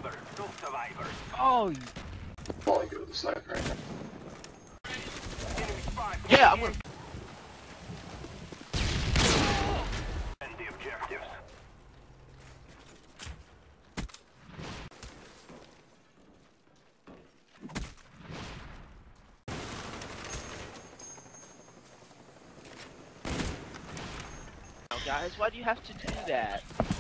Oh, Falling good with the sniper right now. yeah, I'm gonna. The objectives. Guys, why do you have to do that?